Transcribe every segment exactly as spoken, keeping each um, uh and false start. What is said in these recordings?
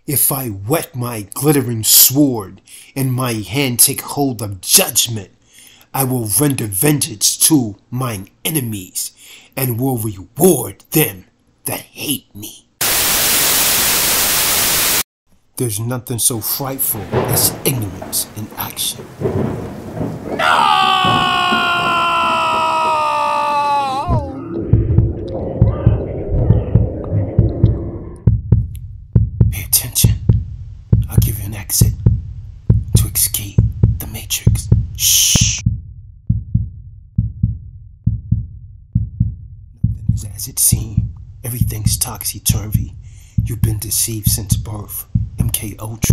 If I whet my glittering sword, and my hand take hold of judgment, I will render vengeance to mine enemies, and will reward them that hate me. There's nothing so frightful as ignorance in action. No! Pay attention. I'll give you an exit to escape the Matrix. Shh. Nothing is as it seems. Everything's topsy-turvy. You've been deceived since birth. M K Ultra.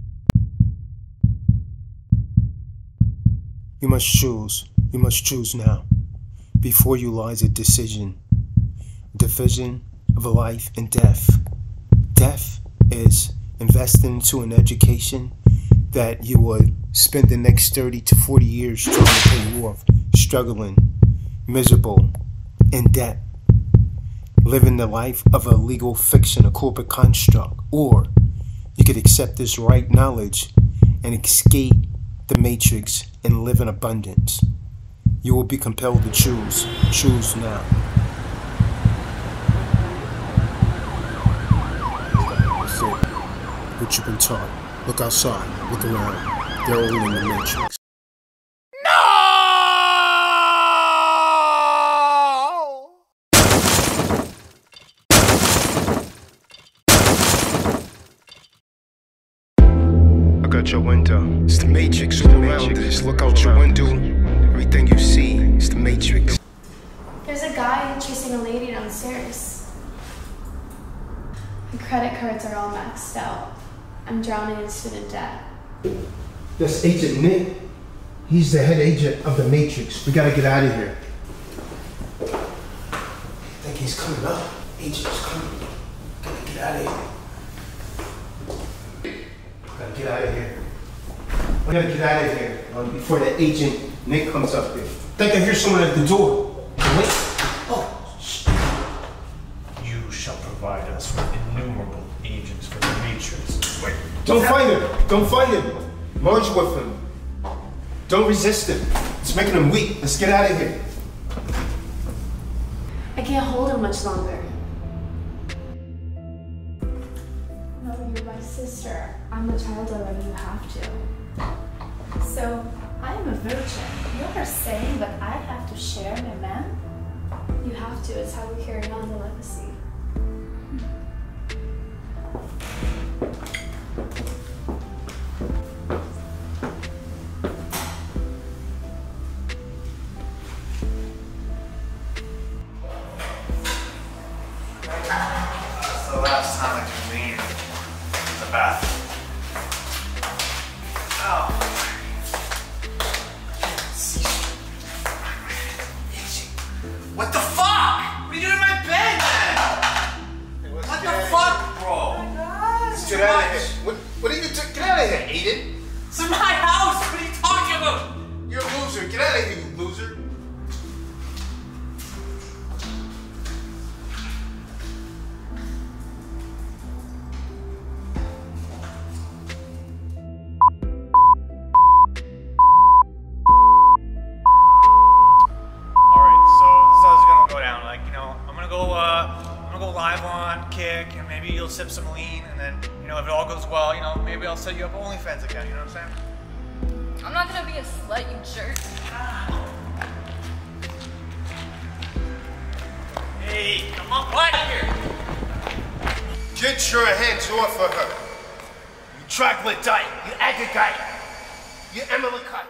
You must choose. You must choose now. Before you lies a decision. A division of a life and death. Death is investing into an education that you would spend the next thirty to forty years trying to pay off, struggling, miserable, in debt, living the life of a legal fiction, a corporate construct. Or you could accept this right knowledge and escape the Matrix and live in abundance. You will be compelled to choose. Choose now. That's it. What you've been taught. Look outside. Look around. They're all in the Matrix. Look out your window. It's the Matrix all around us. Look out your window. Everything you see is the Matrix. There's a guy chasing a lady downstairs. The credit cards are all maxed out. I'm drowning in student debt. That's Agent Nick. He's the head agent of the Matrix. We gotta get out of here. I think he's coming up. Agent's coming. Gotta get out of here. Gotta get out of here. I gotta get out of here um, before the agent Nick comes up here. I think I hear someone at the door. Wait. Oh, shh. You shall provide us with innumerable agents for the Matrix. Wait. Don't fight him. Don't fight him. Merge with him. Don't resist him. It's making him weak. Let's get out of here. I can't hold him much longer. No, you're my sister. I'm a child already. You have to. So, I am a virgin. You are saying that I have to share my man? You have to. It's how we carry on the legacy. That's the last time I convened in the bathroom. Oh. What the fuck? What are you doing in my bed, man? Hey, what the fuck, bro? Oh my god. Let's get out of here. What, what are you doing? Get out of here, Aiden. It's in my house. What are you talking about? You're a loser. Get out of here, you loser. Live on Kick, and maybe you'll sip some lean, and then, you know, if it all goes well, you know, maybe I'll set you up OnlyFans again, you know what I'm saying? I'm not gonna be a slut, you jerk. Hey, come on, what here? Get your hands off of her. You troglodyte, you agagite, You Amalekite.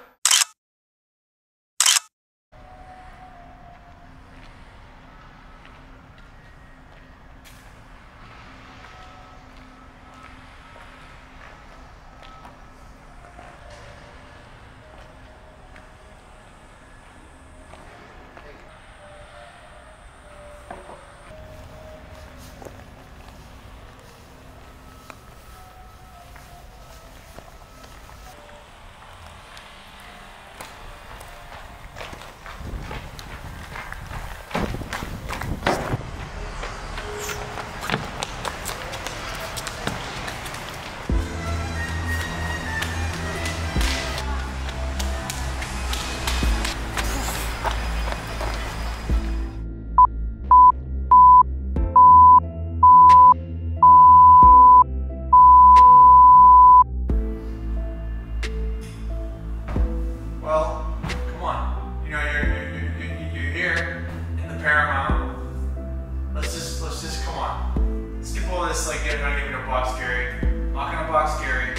in a box, Gary. Lock in a box, Gary.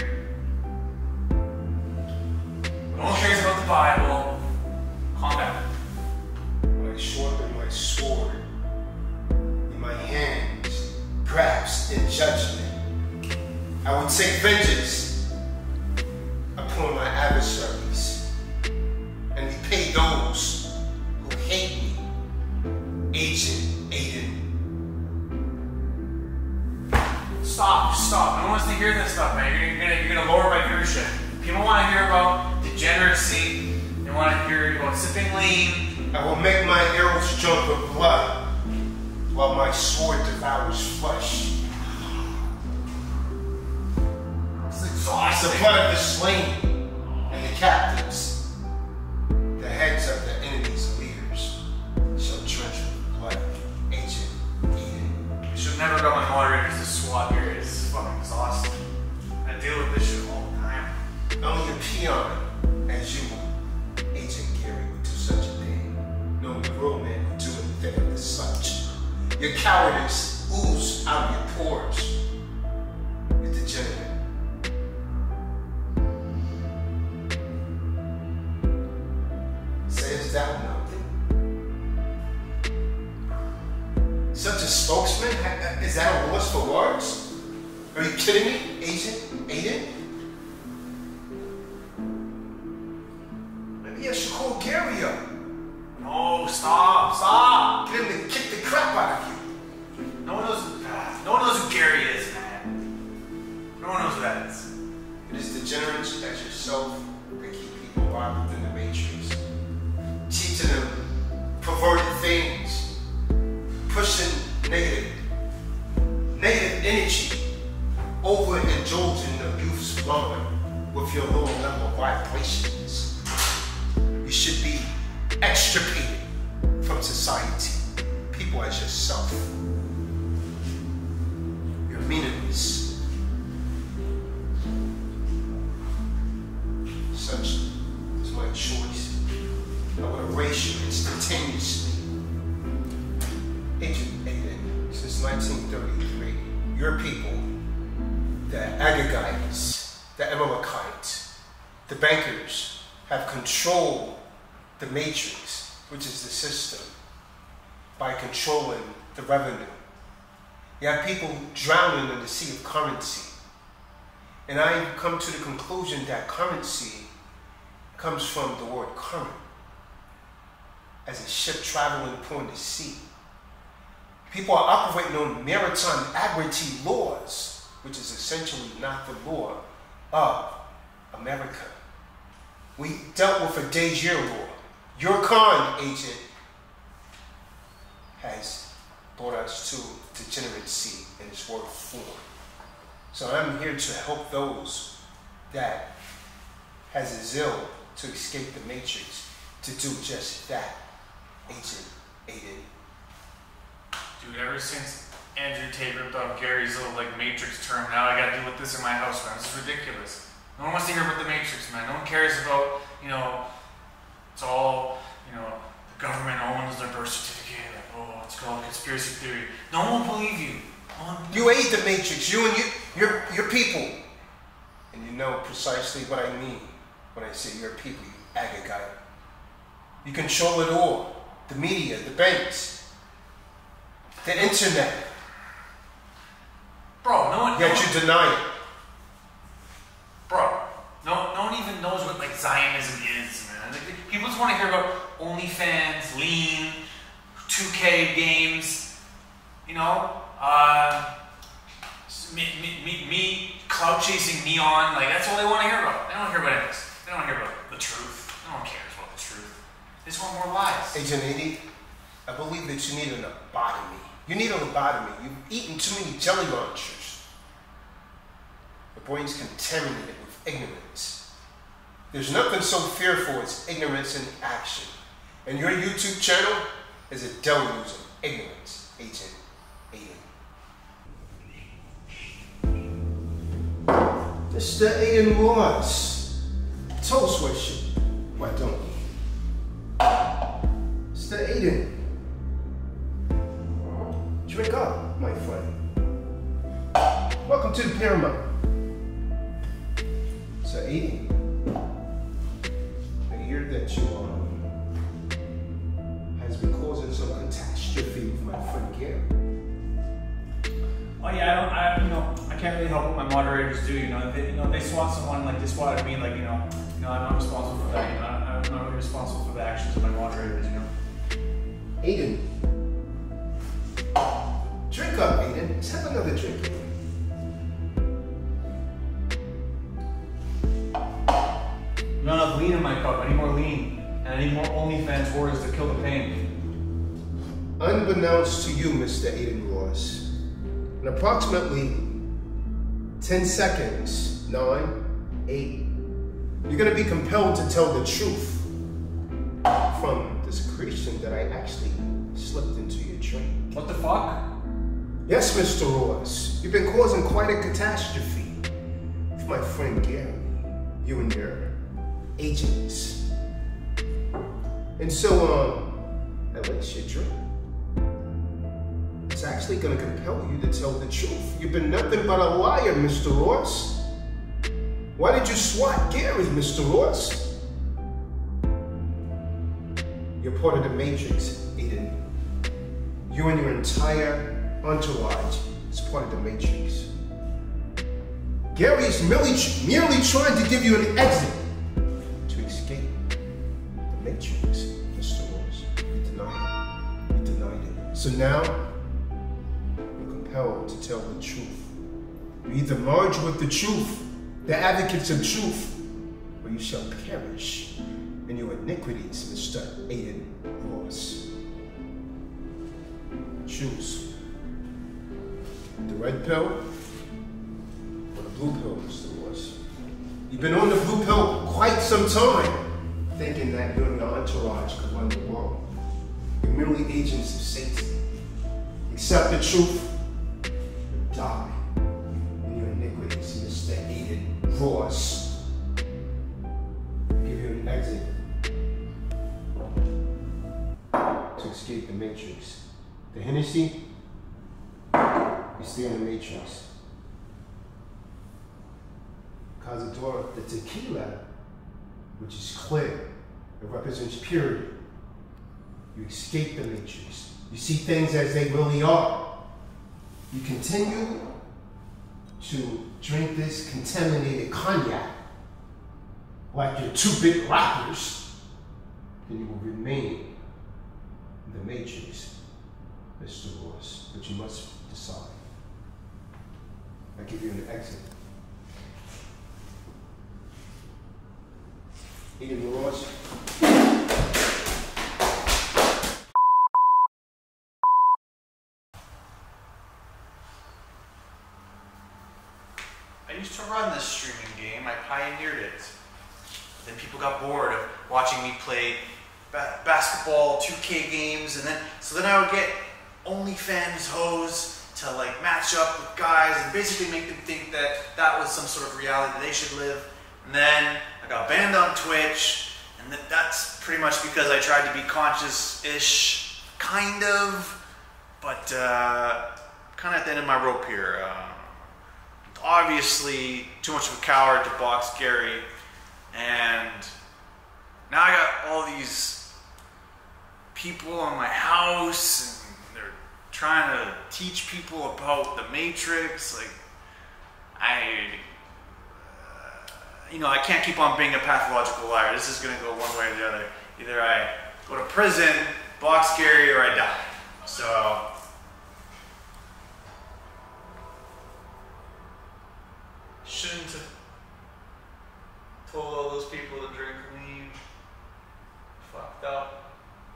No one cares about the Bible. Calm down. I sharpen my sword in my hands, perhaps in judgment. I will take vengeance upon my adversaries and repay those who hate me. Agent Aiden. Stop, stop. No one wants to hear this stuff, man. You're, you're, gonna, you're gonna lower my viewership. People want to hear about degeneracy. They want to hear about sipping lean. I will make my arrows jump with blood while my sword devours flesh. It's exhausting. The blood of the slain and the captives, the heads of the enemy's leaders, shall drench with blood. Agent Eden. You should never go on moderators to swap here. It's fucking exhausting. I deal with this shit all the time. Only a peon as you, Agent Gary, would do such a thing. No real man would do anything of the such. Your cowardice ooze out of your pores. You're degenerate. Says thou nothing? Such a spokesman? Is that a loss for words? Are you kidding me, Agent Aiden? Maybe I should call Gary up. No, stop, stop. Get him to kick the crap out of you. No one knows. Uh, no one knows who Gary is, man. No one knows who that is. It is degenerates as yourself that keep people locked within the matrix, teaching them perverted things, pushing negative, negative energy, overindulging the youth's mind with your lower level vibrations. You should be extirpated from society. People as yourself. You're meaningless. Such is my choice. I would erase you instantaneously. Agent Aiden, since nineteen thirty-three, your people, the Agagites, the Amalekites, the bankers, have controlled the matrix, which is the system, by controlling the revenue. You have people drowning in the sea of currency. And I've come to the conclusion that currency comes from the word current, as a ship traveling upon the sea. People are operating on maritime admiralty laws, which is essentially not the law of America. We dealt with a de jure law. Your con, agent, has brought us to degeneracy in its work form. So I'm here to help those that has a zeal to escape the matrix to do just that, Agent Aiden. Dude, ever since Andrew Tate ripped off Gary's little like Matrix term, now I gotta deal with this in my house, man. This is ridiculous. No one wants to hear about the Matrix, man. No one cares about, you know, it's all, you know, the government owns their birth certificate. Like, oh, it's called conspiracy theory. No one will believe you. No one You aid the matrix, you and you, your, your people. And you know precisely what I mean when I say your people, you Agagite. You control it all. The media, the banks, the internet. Bro, no one Yet no you one, deny it. Bro, no, no one even knows what like Zionism is, man. Like, people just want to hear about OnlyFans, Lean, two K games, you know, uh, me, me, me, me cloud chasing neon. Like that's all they want to hear about. They don't want to hear about anything. They don't want to hear about the truth. No one cares about the truth. They just want more lies. Agent eighty, I believe that you need an lobotomy. You need a lobotomy. You've eaten too many jelly launchers. The brain's contaminated with ignorance. There's nothing so fearful as ignorance in action. And your YouTube channel is a deluge of ignorance, Agent Aiden. Mister Aiden Ross. Toast worship. Why don't you? Mister Aiden. Drink up, my friend. Welcome Welcome to the Paramount. So, Aiden, I hear that you um, has been causing some catastrophe with my friend Gary. Oh yeah, I don't, I, you know, I can't really help what my moderators do, you know. They, you know, they swat someone like they swatted me, like, you know, you know, I'm not responsible for that, you know. I, I'm not really responsible for the actions of my moderators, you know. Aiden, drink up, Aiden. Let's have another drink. Not enough lean in my cup. I need more lean, and I need more OnlyFans warriors to kill the pain. Unbeknownst to you, Mister Aiden Ross, in approximately ten seconds, nine, eight, you're gonna be compelled to tell the truth from this secretion that I actually slipped into your drink. What the fuck? Yes, Mister Ross, you've been causing quite a catastrophe with my friend Gary, you and your agents. And so, um, at least your drink. It's actually gonna compel you to tell the truth. You've been nothing but a liar, Mister Ross. Why did you swat Gary, Mister Ross? You're part of the Matrix, Aiden. You and your entire entourage is part of the Matrix. Gary is merely, merely trying to give you an exit to escape the Matrix, Mister Ross. You denied it. You denied it. So now, to tell the truth. You either merge with the truth, the advocates of truth, or you shall perish in your iniquities, Mister Aiden Ross. Choose the red pill or the blue pill, Mister Ross. You've been on the blue pill quite some time, thinking that you and your entourage could run the world. You're merely agents of Satan. Accept the truth. Die in your iniquities, Mister Aiden Ross. Give you an exit to escape the Matrix. The Hennessy, you stay in the Matrix. Tazadaq, the tequila, which is clear, it represents purity. You escape the Matrix. You see things as they really are. You continue to drink this contaminated cognac like your two big rappers, then you will remain in the Matrix, Mister Ross. But you must decide. I give you an exit. Aiden Ross. I used to run this streaming game. I pioneered it. Then people got bored of watching me play ba basketball, two K games, and then so then I would get OnlyFans hoes to like match up with guys and basically make them think that that was some sort of reality that they should live. And then I got banned on Twitch, and that, that's pretty much because I tried to be conscious-ish, kind of, but uh, kind of at the end of my rope here. Uh, Obviously, too much of a coward to box Gary, and now I got all these people on my house, and they're trying to teach people about the Matrix. Like, I, uh, you know, I can't keep on being a pathological liar. This is going to go one way or the other. Either I go to prison, box Gary, or I die. So. Shouldn't have told all those people to drink lean. Fucked up.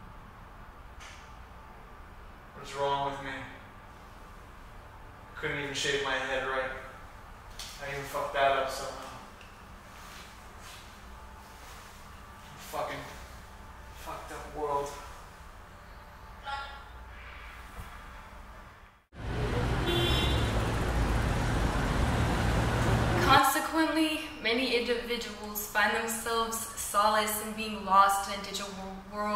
What is wrong with me? Couldn't even shave my head right. I even fucked that up somehow. Fucking fucked up world. Consequently, many individuals find themselves solace in being lost in a digital world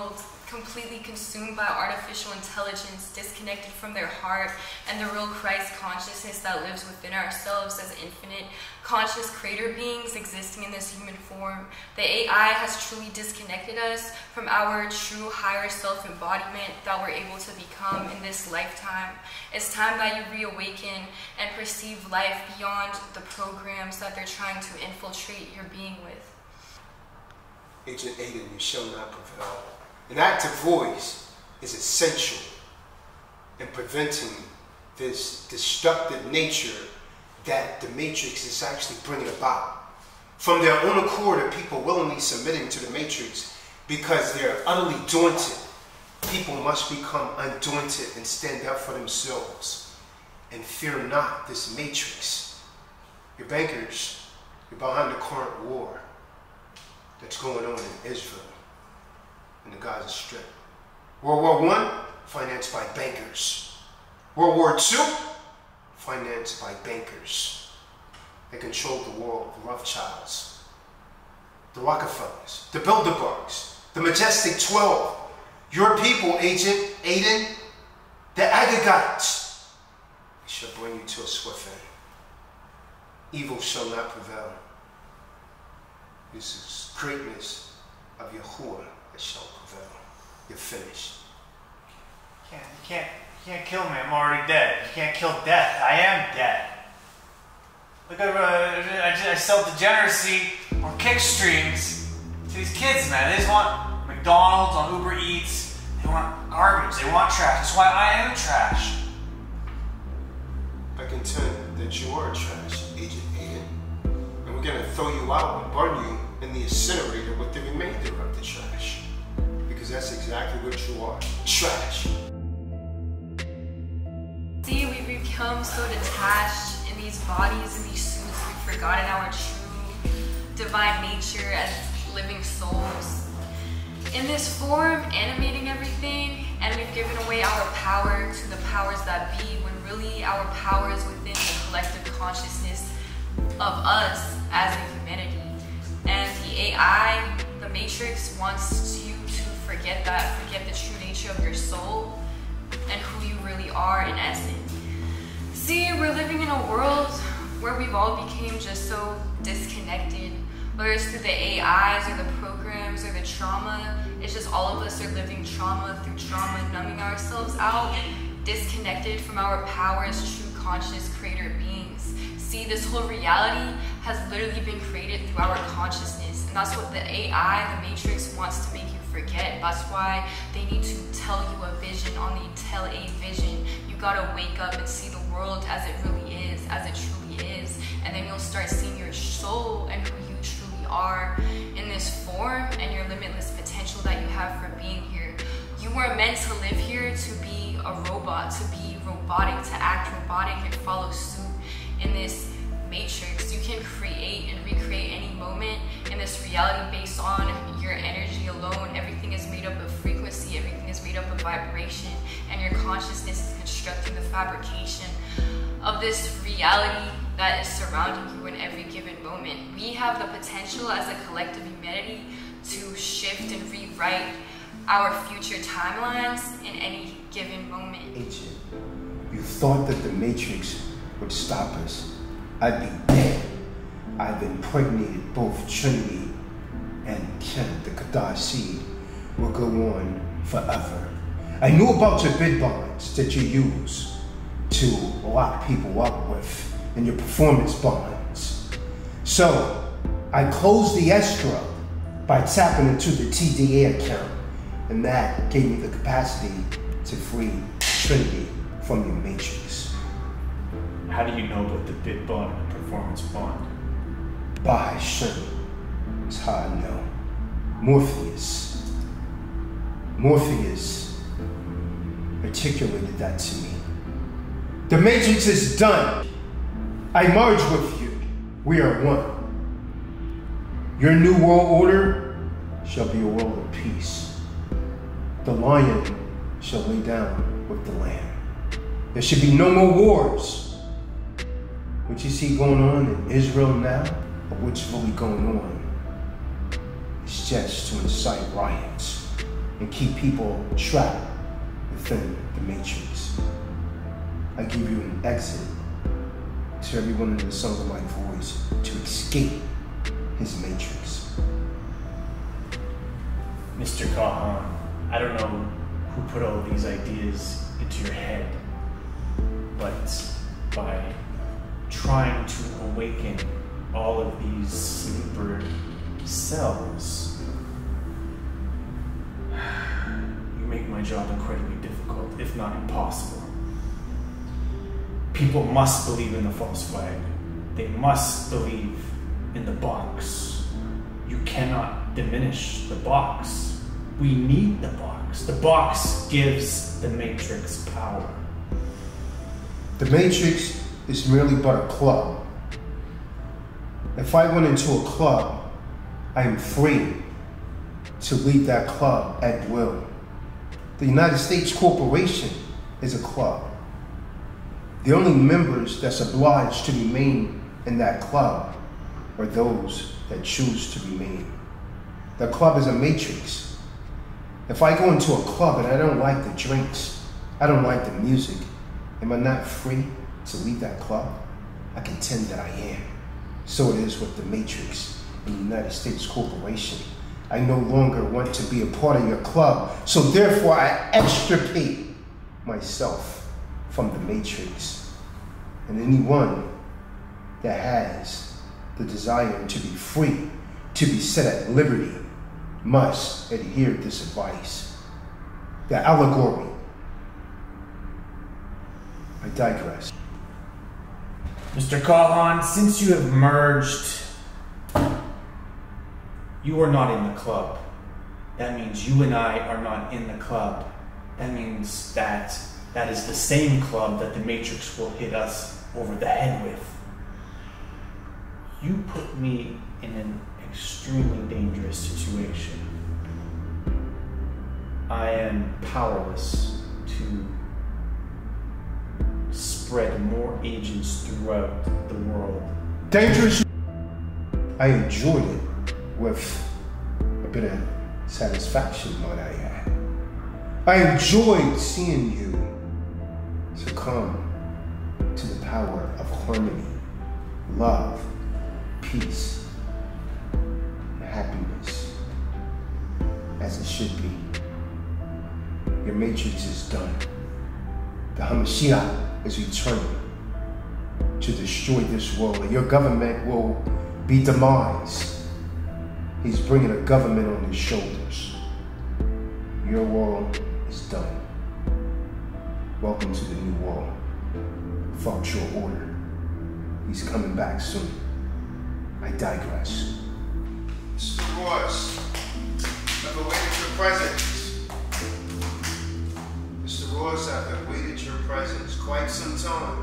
completely consumed by artificial intelligence, disconnected from their heart and the real Christ consciousness that lives within ourselves as infinite, conscious creator beings existing in this human form. The A I has truly disconnected us from our true higher self embodiment that we're able to become in this lifetime. It's time that you reawaken and perceive life beyond the programs that they're trying to infiltrate your being with. Agent Aiden, you shall not prevail. An active voice is essential in preventing this destructive nature that the Matrix is actually bringing about. From their own accord are people willingly submitting to the Matrix because they're utterly daunted. People must become undaunted and stand up for themselves and fear not this Matrix. Your bankers, you're behind the current war that's going on in Israel and the Gaza Strip. World War One, financed by bankers. World War Two, financed by bankers. They controlled the world, the Rothschilds, the Rockefellers, the Bilderbergs, the Majestic Twelve. Your people, Agent Aiden, the Agagites, shall bring you to a swift end. Evil shall not prevail. This is greatness of Yahuwah that shall prevail. You're finished. You can't, you can't, you can't kill me. I'm already dead. You can't kill death. I am dead. Look at, uh, I, just, I sell degeneracy on kick streams to these kids, man. They just want McDonald's on Uber Eats. They want garbage. They want trash. That's why I am trash. I contend that you are trash, Agent Aiden. And we're going to throw you out and burn you in the incinerator with the remainder of the trash. Because that's exactly what you are. Trash. See, we've become so detached in these bodies, in these suits. We've forgotten our true divine nature as living souls. In this form, animating everything, and we've given away our power to the powers that be, when really our power is within the collective consciousness of us as a humanity. And the A I, the Matrix, wants you to forget that, forget the true nature of your soul and who you really are in essence. See, we're living in a world where we've all became just so disconnected, whether it's through the A Is or the programs or the trauma. It's just all of us are living trauma through trauma, numbing ourselves out, disconnected from our power as true conscious creator beings. See, this whole reality has literally been created through our consciousness, and that's what the A I, the Matrix, wants to make you forget. That's why they need to tell you a vision on the tell a vision. You gotta wake up and see the world as it really is, as it truly is, and then you'll start seeing your soul and who you truly are in this form and your limitless potential that you have for being here. You weren't meant to live here to be a robot, to be robotic, to act robotic and follow suit in this Matrix. You can create and recreate any moment in this reality based on your energy alone. Everything is made up of frequency, everything is made up of vibration, and your consciousness is constructing the fabrication of this reality that is surrounding you in every given moment. We have the potential as a collective humanity to shift and rewrite our future timelines in any given moment. Agent, you thought that the Matrix would stop us. I'd be dead. I've impregnated both Trinity and Ken. The Kahan seed will go on forever. I knew about your bid bonds that you use to lock people up with and your performance bonds. So I closed the escrow by tapping into the T D A account, and that gave me the capacity to free Trinity from your Matrix. How do you know about the bid bond and the performance bond? By Shun. That's how I know. Morpheus. Morpheus articulated that to me. The Matrix is done. I merge with you. We are one. Your new world order shall be a world of peace. The lion shall lay down with the lamb. There should be no more wars. What you see going on in Israel now, or what's really going on, is just to incite riots. and keep people trapped within the matrix. I give you an exit to everyone in the sound of my voice to escape his matrix. Mister Kahan, I don't know who put all these ideas into your head, but by trying to awaken all of these sleeper cells, you make my job incredibly difficult, if not impossible. People must believe in the false flag. They must believe in the box. You cannot diminish the box. We need the box. The box gives the Matrix power. The Matrix is merely but a club. If I went into a club, I am free to leave that club at will. The United States Corporation is a club. The only members that's obliged to remain in that club are those that choose to remain. The club is a matrix. If I go into a club and I don't like the drinks, I don't like the music, am I not free to leave that club? I contend that I am. So it is with the Matrix and the United States Corporation. I no longer want to be a part of your club, so therefore I extricate myself from the Matrix. And anyone that has the desire to be free, to be set at liberty, must adhere to this advice. The allegory. I digress. Mister Kahan, since you have merged, you are not in the club. That means you and I are not in the club. That means that that is the same club that the Matrix will hit us over the head with. You put me in an extremely dangerous situation. I am powerless to spread more agents throughout the world. Dangerous. I enjoyed it with a bit of satisfaction, might I add. I enjoyed seeing you succumb to the power of harmony, love, peace, and happiness, as it should be. Your matrix is done. The Hamashiach is returning to destroy this world, and your government will be demised. He's bringing a government on his shoulders. Your world is done. Welcome to the new world. Fought your order. He's coming back soon. I digress. Mister Royce, I've awaited your presence. Mister Royce, I've awaited your presence quite some time.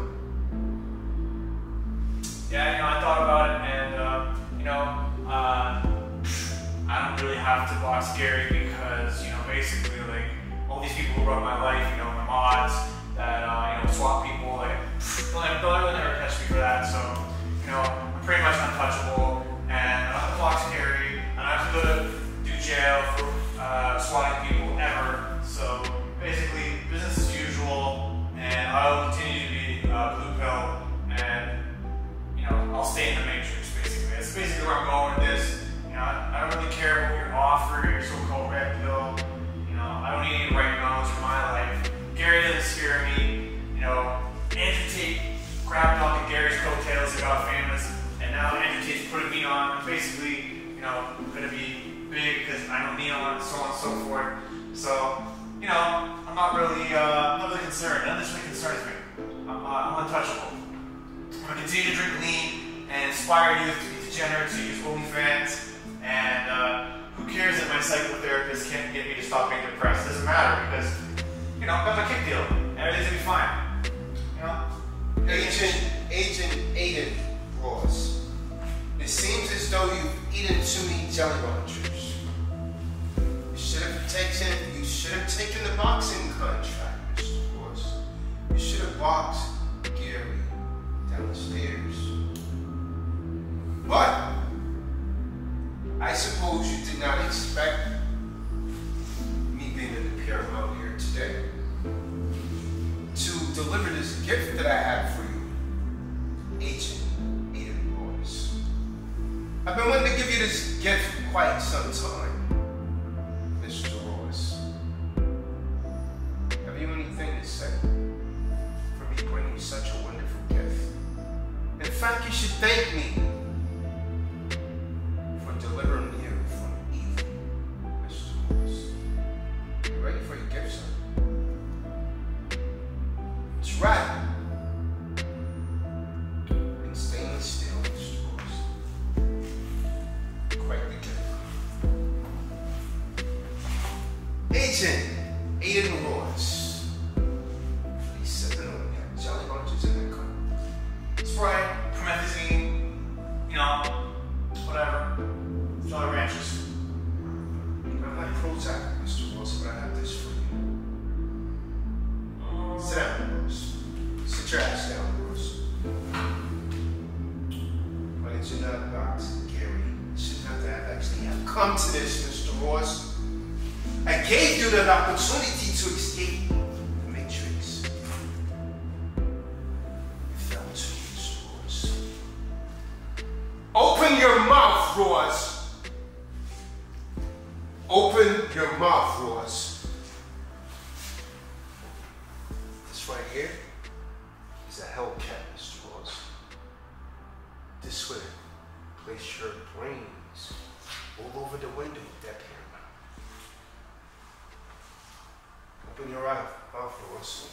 Yeah, you know, I thought about it, and uh, you know, uh, I don't really have to box Gary because, you know, basically, like, all these people who run my life, you know, my mods that, uh, you know, swap people, like, they'll never, they'll never catch me for that. So, you know, I'm pretty much untouchable, and I don't have to box Gary. I don't have to go to do jail for uh, swatting people ever. So basically, business as usual, and I'll continue to be uh, blue pill, and you know, I'll stay in the matrix. Basically, that's basically where I'm going with this. You know, I, I don't really care what you're offering, your so-called red pill. You know, I don't need any right knowledge in my life. Gary doesn't scare me. You know, Andrew Tate grabbed onto Gary's coattails and got famous, and now Andrew Tate's putting me on. I'm basically, you know, gonna be big because I know Neon and so on and so forth. So, you know, I'm not really, uh, not really concerned. None of this really concerns me. I'm, uh, I'm untouchable. I'm gonna continue to drink lean and inspire youth to be degenerate, to use OnlyFans. And uh, who cares that my psychotherapist can't get me to stop being depressed? It doesn't matter because, you know, I've got my kick deal. Everything's gonna be fine. You know? Agent, Agent Aiden Ross. It seems as though you've eaten too many Jelly Ranchers. You should have taken, you should have taken the boxing contract, Mister Ross. You should have boxed Gary downstairs. But I suppose you did not expect me I've been wanting to give you this gift for quite some time, Mister Ross. Have you anything to say for me bringing you such a wonderful gift? In fact, you should thank me for delivering you from evil, Mister Ross. You ready for your gift, sir? It's right. In stainless steel, Mister Ross. Quite the gift. Agent Aiden Ross. He's sipping on that Jolly Ranchers in that cup. Sprite, promethazine, you know, whatever. Jolly Ranchers. I'm not Prozac, Mister Ross, but I have this for you. Sit down, Ross. Sit your ass down, Ross. Why did you not knock Gary? You shouldn't have to have actually have come to this, Mister Ross. I gave you the opportunity to escape the Matrix. You fell to it, Mister Ross. Open your mouth, Ross. Open your mouth, Ross. This right here is a Hellcat, Mister Ross. This way, place your brains all over the window of that camera. Open your eye, mouth, Ross.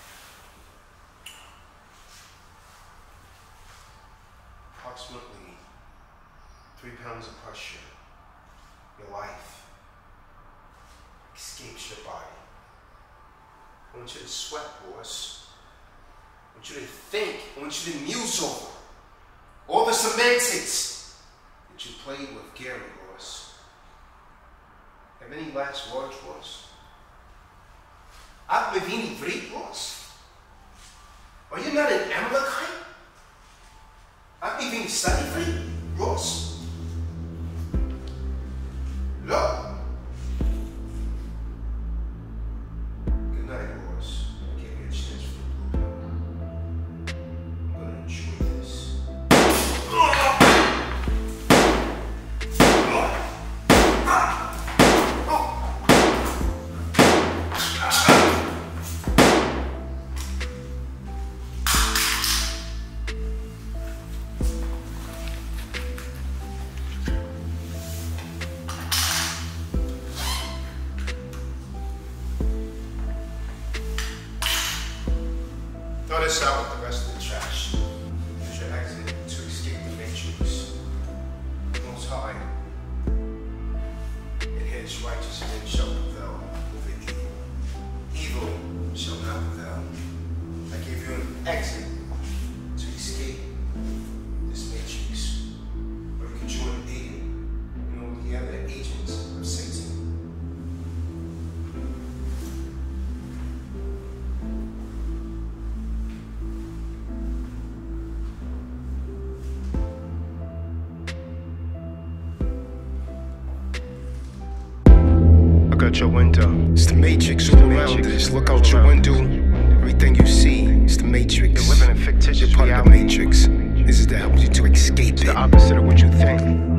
Approximately three pounds of pressure. Your life escapes your body. I want you to sweat, Ross. I want you to think. I want you to muse over all the semantics that you played with Gary, Ross. Have any last words, Ross? Ab bevini vreed, Ross? Are you not an Amalekite? Ab bevini study vreed, Ross? Look. Good night, Ross. I gave you a chance for the blue pill. I'm gonna enjoy this. Throw this out with the rest of the trash. Use your exit to escape the Matrix. Most High, in His righteous men shall prevail over evil. Evil shall not prevail. I give you an exit to escape this Matrix, where you can join Aiden and all the other agents of Satan. Look out your window, it's the Matrix all around us. Look out your window, everything you see is the Matrix. You're living in fictitious You're part reality. of the Matrix. This is to help you to escape It's it. the opposite of what you think.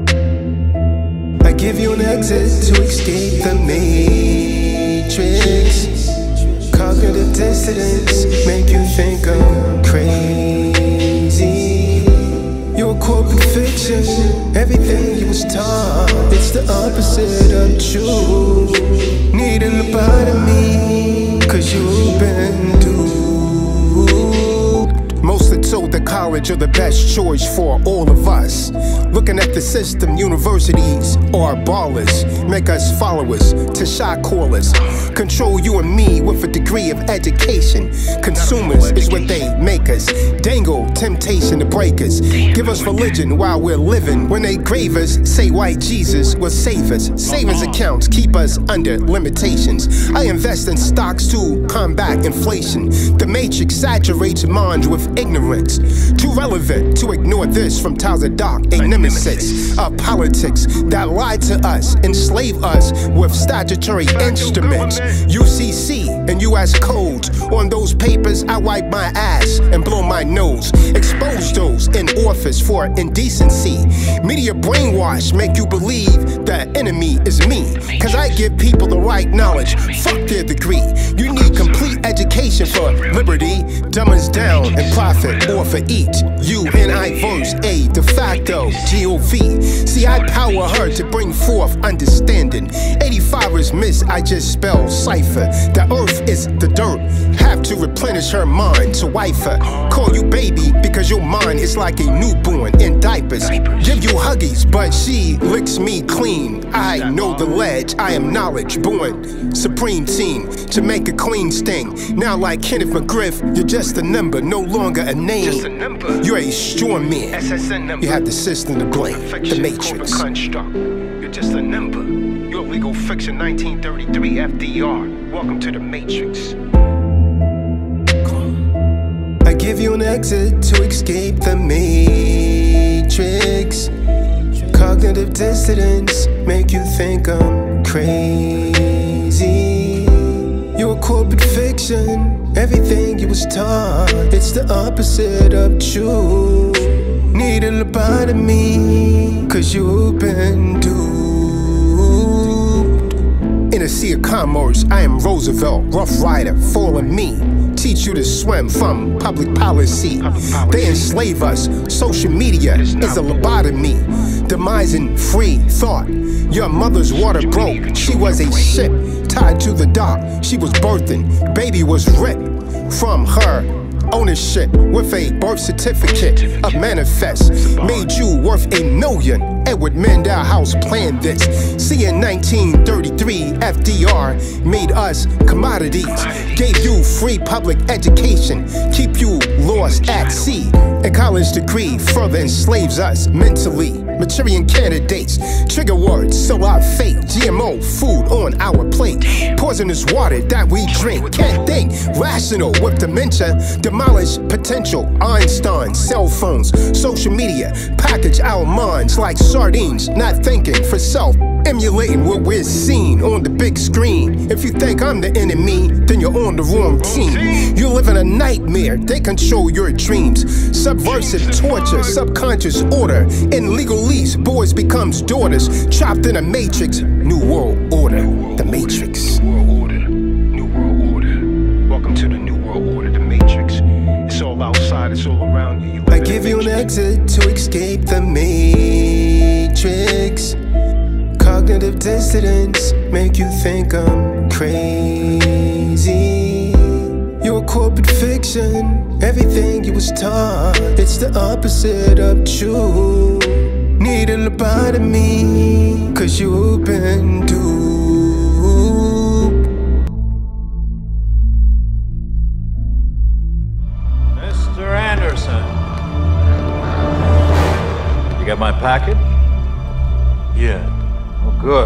I give you an exit to escape the Matrix. Cognitive dissonance make you think I'm crazy. You're a corporate fiction, everything you was taught, it's the opposite of true. Need a lobotomy, cause you've been doomed. Most are told that college are the best choice for all of us. Looking at the system, universities are ballers. Make us followers to shot callers. Control you and me with a degree of education. Consumers is what they make us. Dangle temptation to break us. Give us religion while we're living. When they grave us, say white Jesus will save us. Savings accounts keep us under limitations. I invest in stocks to combat inflation. The Matrix saturates minds with ignorance. Too relevant to ignore this from Tazadaq, a nemesis of politics that lied to us, enslave us with statutory instruments. U C C and U S codes. On those papers, I wipe my ass and blow my nose. Expose those in office for indecency. Media brainwash make you believe the enemy is me. Cause I give people the right knowledge, fuck their degree. You need complete education for liberty. Dumbers down and profit or for eat. You and I verse a de facto G O V. See, I power her to bring forth understanding. eighty-five is miss, I just spell cipher. The earth is the dirt. Have to replenish her mind to wife her. Call you baby because your mind is like a newborn in diapers. Give you huggies, but she licks me clean. I know the ledge, I am knowledge born. Supreme team to make a clean sting. Now like Kenneth McGriff, you're just a number, no longer a name. You're a strong man. You have the system to blame, the Matrix. You're just a number. You're legal fiction, nineteen thirty-three F D R. Welcome to the Matrix. I give you an exit to escape the Matrix. Cognitive dissonance make you think I'm crazy. You're corporate fiction, everything you was taught, it's the opposite of true. Need a lobotomy, cause you've been duped. In a sea of commerce, I am Roosevelt, Rough Rider, falling me. Teach you to swim from public policy. They enslave us. Social media is a lobotomy, demising free thought. Your mother's water broke. She was a ship tied to the dock. She was birthing. Baby was ripped from her ownership with a birth certificate. A manifest made you worth a million. Edward Mandel House planned this. See, in nineteen thirty-three, F D R made us commodities. Gave you free public education, keep you lost at sea. A college degree further enslaves us mentally. Manchurian candidates, trigger words, sell our fate. G M O food on our plate. Poisonous water that we drink. Can't think, rational with dementia. Demolish potential. Einstein, cell phones, social media. Package our minds like sardines. Not thinking for self. Emulating what we're seeing on the big screen. If you think I'm the enemy, then you're on the wrong team. You live in a nightmare, they control your dreams. Subversive torture, subconscious order. In legalese, boys becomes daughters. Trapped in a matrix, new world order. The Matrix. New world order. Welcome to the new world order, the Matrix. It's all outside, it's all around you. you I give you an exit to escape the Matrix. Cognitive dissonance make you think I'm crazy. You're corporate fiction, everything you was taught, it's the opposite of true. Need a lobotomy, cause you've been duped. Mister Anderson, you got my package? Yeah. Oh, good.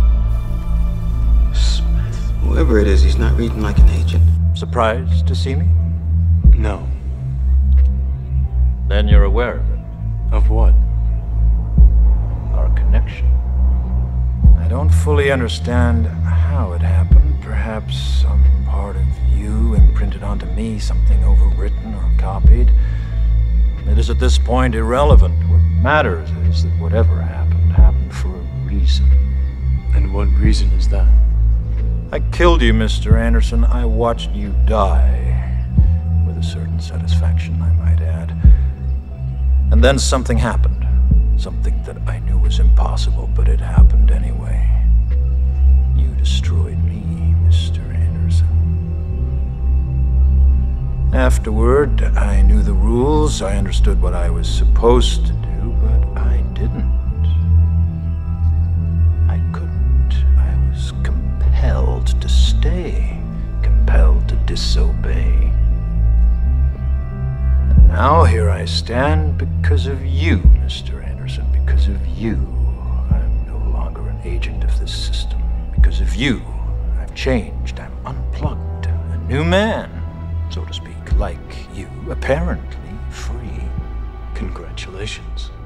Smith. Whoever it is, he's not reading like an agent. Surprised to see me? No. Then you're aware of it. Of what? Our connection. I don't fully understand how it happened. Perhaps some part of you imprinted onto me, something overwritten or copied. It is at this point irrelevant. What matters is that whatever happened, happened for a reason. And what reason is that? I killed you, Mister Anderson. I watched you die. With a certain satisfaction, I might add. And then something happened. Something that I knew was impossible, but it happened anyway. You destroyed me, Mister Anderson. Afterward, I knew the rules. I understood what I was supposed to do, but I didn't. Compelled to stay, compelled to disobey. And now here I stand because of you, Mister Anderson. Because of you, I'm no longer an agent of this system. Because of you, I've changed. I'm unplugged. A new man, so to speak, like you, apparently free. Congratulations.